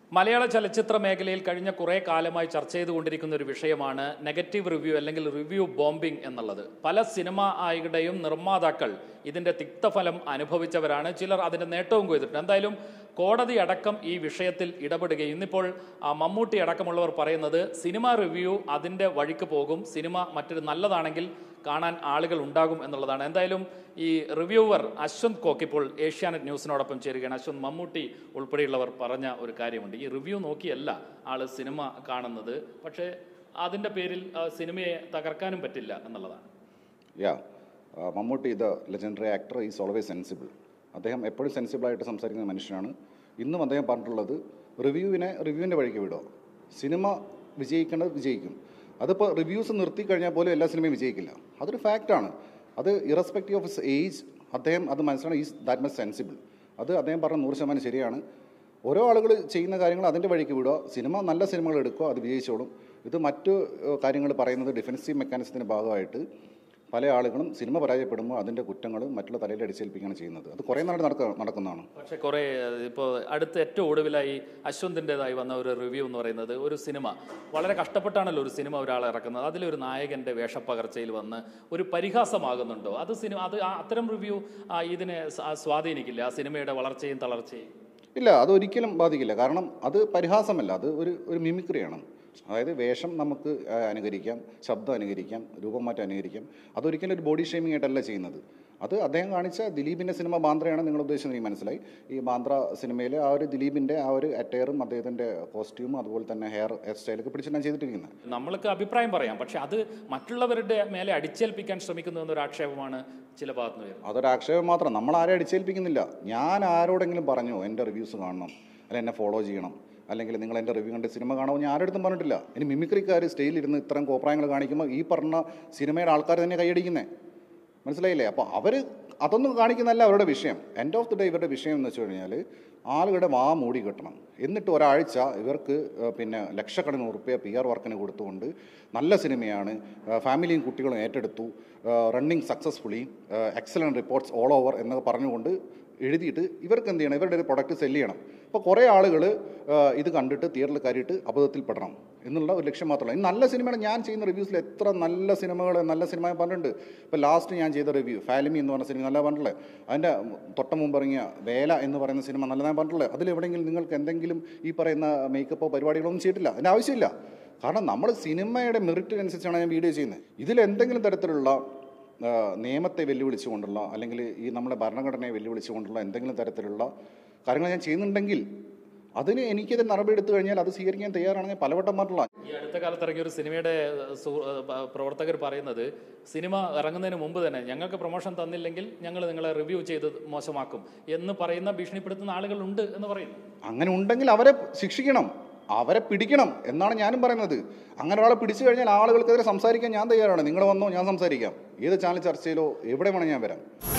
മലയാള ചലച്ചിത്ര മേഖലയിൽ കഴിഞ്ഞ കുറേ കാലമായി ചർച്ച ചെയ്തുകൊണ്ടിരിക്കുന്ന ഒരു വിഷയമാണ് നെഗറ്റീവ് റിവ്യൂ അല്ലെങ്കിൽ റിവ്യൂ ബോംബിംഗ് എന്നുള്ളത്. പല സിനിമയുടെയും നിർമ്മാതാക്കൾ ഇതിൻ്റെ തിക്തഫലം അനുഭവിച്ചവരാണ്. ചിലർ അതിൻ്റെ നേട്ടവും കൊയ്തിട്ടുണ്ട്. എന്തായാലും കോടതി അടക്കം ഈ വിഷയത്തിൽ ഇടപെടുകയും ഇന്നിപ്പോൾ മമ്മൂട്ടി അടക്കമുള്ളവർ പറയുന്നത് സിനിമ റിവ്യൂ അതിൻ്റെ വഴിക്ക് പോകും, സിനിമ മറ്റൊരു നല്ലതാണെങ്കിൽ കാണാൻ ആളുകൾ ഉണ്ടാകും എന്നുള്ളതാണ്. എന്തായാലും ഈ റിവ്യൂവർ അശ്വന്ത് കോക്ക് ഇപ്പോൾ ഏഷ്യാനെറ്റ് ന്യൂസിനോടൊപ്പം ചേരുകയാണ്. അശ്വന്ത്, മമ്മൂട്ടി ഉൾപ്പെടെയുള്ളവർ പറഞ്ഞ ഒരു കാര്യമുണ്ട്, ഈ റിവ്യൂ നോക്കിയല്ല ആൾ സിനിമ കാണുന്നത്, പക്ഷേ അതിൻ്റെ പേരിൽ സിനിമയെ തകർക്കാനും പറ്റില്ല എന്നുള്ളതാണ്. Mammootty the legendary actor is always sensible. അദ്ദേഹം എപ്പോഴും സെൻസിബിളായിട്ട് സംസാരിക്കുന്ന മനുഷ്യനാണ്. ഇന്നും അദ്ദേഹം പറഞ്ഞിട്ടുള്ളത് റിവ്യൂവിൻ്റെ വഴിക്ക് വിടുക, സിനിമ വിജയിക്കേണ്ടത് വിജയിക്കും. അതിപ്പോൾ റിവ്യൂസ് നിർത്തി കഴിഞ്ഞാൽ പോലും എല്ലാ സിനിമയും വിജയിക്കില്ല. അതൊരു ഫാക്റ്റാണ്. അത് ഇറസ്പെക്റ്റീവ് ഓഫ് ഹിസ് ഏജ് അദ്ദേഹം അത് മനസ്സിലാണ്. Is that much sensible. അത് അദ്ദേഹം പറഞ്ഞ 100% ശരിയാണ്. ഓരോ ആളുകൾ ചെയ്യുന്ന കാര്യങ്ങൾ അതിൻ്റെ വഴിക്ക് വിടുക, സിനിമ നല്ല സിനിമകൾ എടുക്കുക, അത് വിജയിച്ചോളും. ഇത് മറ്റു കാര്യങ്ങൾ പറയുന്നത് ഡിഫെൻസീവ് മെക്കാനിസത്തിൻ്റെ ഭാഗമായിട്ട് പല ആളുകളും സിനിമ പരാജയപ്പെടുമ്പോൾ അതിൻ്റെ കുറ്റങ്ങൾ മറ്റുള്ള തലയിൽ അടിച്ചേൽപ്പിക്കുകയാണ് ചെയ്യുന്നത്. അത് കുറേ നാൾ നടക്കുന്നതാണ്. പക്ഷേ കുറേ ഇപ്പോൾ അടുത്ത ഏറ്റവും ഒടുവിലായി അശ്വന്തിൻ്റെതായി വന്ന ഒരു റിവ്യൂ എന്ന് പറയുന്നത്, ഒരു സിനിമ വളരെ കഷ്ടപ്പെട്ടാണല്ലോ ഒരു സിനിമ ഒരാളെ ഇറക്കുന്നത്, അതിലൊരു നായകൻ്റെ വേഷപ്പകർച്ചയിൽ വന്ന് ഒരു പരിഹാസമാകുന്നുണ്ടോ? അത് അത്തരം റിവ്യൂ ഇതിനെ സ്വാധീനിക്കില്ല, ആ സിനിമയുടെ വളർച്ചയും തളർച്ചയും? ഇല്ല, അതൊരിക്കലും ബാധിക്കില്ല. കാരണം അത് പരിഹാസമല്ല, അത് ഒരു മിമിക്രിയാണ്. അതായത് വേഷം നമുക്ക് അനുകരിക്കാം, ശബ്ദം അനുകരിക്കാം, രൂപം മാറ്റം അനുകരിക്കാം. അതൊരിക്കലും ഒരു ബോഡി ഷേമിംഗ് ആയിട്ടല്ല ചെയ്യുന്നത്. അത് അദ്ദേഹം കാണിച്ച ദിലീപിൻ്റെ സിനിമ ബാന്ദ്രയാണ് നിങ്ങൾ ഉദ്ദേശിച്ചത്, എനിക്ക് മനസ്സിലായി. ഈ ബാന്ദ്ര സിനിമയിൽ ആ ഒരു ദിലീപിൻ്റെ ആ ഒരു അറ്റയറും അദ്ദേഹത്തിൻ്റെ കോസ്റ്റ്യൂമും അതുപോലെ തന്നെ ഹെയർ സ്റ്റൈലൊക്കെ പിടിച്ചിട്ടാണ് ചെയ്തിട്ടിരിക്കുന്നത്. നമ്മൾക്ക് അഭിപ്രായം പറയാം, പക്ഷെ അത് മറ്റുള്ളവരുടെ മേലെ അടിച്ചേൽപ്പിക്കാൻ ശ്രമിക്കുന്നു എന്നൊരു ആക്ഷേപമാണ് ചില ഭാഗത്ത് നിന്ന് വരുന്നത്. അതൊരു ആക്ഷേപം മാത്രം. നമ്മൾ ആരെ അടിച്ചേൽപ്പിക്കുന്നില്ല. ഞാൻ ആരോടെങ്കിലും പറഞ്ഞോ എൻ്റെ റിവ്യൂസ് കാണണം, അല്ലെങ്കിൽ എന്നെ ഫോളോ ചെയ്യണം, അല്ലെങ്കിൽ നിങ്ങൾ എൻ്റെ റിവ്യൂ കണ്ട് സിനിമ കാണുമ്പോൾ ഞാൻ ആരുടെ അടുത്തും പറഞ്ഞിട്ടില്ല. ഇനി മിമിക്രിക്കാർ സ്റ്റേജിലിരുന്ന് ഇത്തരം കോപ്രായങ്ങൾ കാണിക്കുമ്പോൾ ഈ പറഞ്ഞ സിനിമയുടെ ആൾക്കാർ തന്നെ കൈയടിക്കുന്നത്, മനസ്സിലായില്ലേ? അപ്പോൾ അവർ അതൊന്നും കാണിക്കുന്നതല്ല അവരുടെ വിഷയം. എൻഡ് ഓഫ് ദി ഡേ ഇവരുടെ വിഷയം എന്ന് വെച്ച് കഴിഞ്ഞാൽ ആളുകളുടെ വാ മൂടി കെട്ടണം. എന്നിട്ട് ഒരാഴ്ച ഇവർക്ക് ലക്ഷക്കണക്കിന് ഉറുപ്പിക PR വർക്കിന് കൊടുത്തുകൊണ്ട് നല്ല സിനിമയാണ്, ഫാമിലിയും കുട്ടികളും ഏറ്റെടുത്തു, running successfully, excellent reports all over എന്നൊക്കെ പറഞ്ഞുകൊണ്ട് എഴുതിയിട്ട് ഇവർക്ക് എന്ത് ചെയ്യണം? ഇവരുടെ ഒരു പ്രൊഡക്റ്റ് സെല്ല് ചെയ്യണം. അപ്പോൾ കുറേ ആളുകൾ ഇത് കണ്ടിട്ട് തിയേറ്ററിൽ കയറിയിട്ട് അബദ്ധത്തിൽപ്പെടണം എന്നുള്ള ഒരു ലക്ഷ്യം മാത്രമല്ല. ഈ നല്ല സിനിമയാണ്. ഞാൻ ചെയ്യുന്ന റിവ്യൂസിൽ എത്ര നല്ല സിനിമ പറഞ്ഞിട്ടുണ്ട്. ഇപ്പോൾ ലാസ്റ്റ് ഞാൻ ചെയ്ത റിവ്യൂ ഫാലിമി എന്ന് പറഞ്ഞ സിനിമ നല്ല പറഞ്ഞിട്ടുള്ളത്. അതിൻ്റെ തൊട്ട മുമ്പ് ഇറങ്ങിയ വേല എന്ന് പറയുന്ന സിനിമ നല്ലതാണ് പറഞ്ഞിട്ടുള്ളത്. അതിലെവിടെയെങ്കിലും നിങ്ങൾക്ക് എന്തെങ്കിലും ഈ പറയുന്ന മേക്കപ്പോ പരിപാടികളൊന്നും ചെയ്തിട്ടില്ല. അതിൻ്റെ ആവശ്യമില്ല. കാരണം നമ്മൾ സിനിമയുടെ മെറിറ്റിനനുസരിച്ചാണ് ഞാൻ വീഡിയോ ചെയ്യുന്നത്. ഇതിലെന്തെങ്കിലും തരത്തിലുള്ള നിയമത്തെ വെല്ലുവിളിച്ചുകൊണ്ടുള്ള അല്ലെങ്കിൽ ഈ നമ്മുടെ ഭരണഘടനയെ വെല്ലുവിളിച്ചുകൊണ്ടുള്ള എന്തെങ്കിലും തരത്തിലുള്ള കാര്യങ്ങൾ ഞാൻ ചെയ്യുന്നുണ്ടെങ്കിൽ അതിന് എനിക്കത് നടപടി എടുത്തു കഴിഞ്ഞാൽ അത് സ്വീകരിക്കാൻ തയ്യാറാണ് ഞാൻ പലവട്ടം പറഞ്ഞിട്ടുള്ള. ഈ അടുത്ത കാലത്ത് ഇറങ്ങിയ ഒരു സിനിമയുടെ പ്രവർത്തകർ പറയുന്നത്, സിനിമ ഇറങ്ങുന്നതിന് മുമ്പ് തന്നെ ഞങ്ങൾക്ക് പ്രൊമോഷൻ തന്നില്ലെങ്കിൽ ഞങ്ങൾ നിങ്ങളെ റിവ്യൂ ചെയ്ത് മോശമാക്കും എന്ന് പറയുന്ന ഭീഷണിപ്പെടുത്തുന്ന ആളുകളുണ്ട് എന്ന് പറയുന്നു. അങ്ങനെ ഉണ്ടെങ്കിൽ അവരെ ശിക്ഷിക്കണം, അവരെ പിടിക്കണം എന്നാണ് ഞാനും പറയുന്നത്. അങ്ങനെ ഒരാളെ പിടിച്ചു കഴിഞ്ഞാൽ ആളുകൾക്കെതിരെ സംസാരിക്കാൻ ഞാൻ തയ്യാറാണ്. നിങ്ങൾ വന്നോ, ഞാൻ സംസാരിക്കാം. ഏത് ചാനൽ ചർച്ചയിലോ എവിടെ വേണം ഞാൻ വരാം.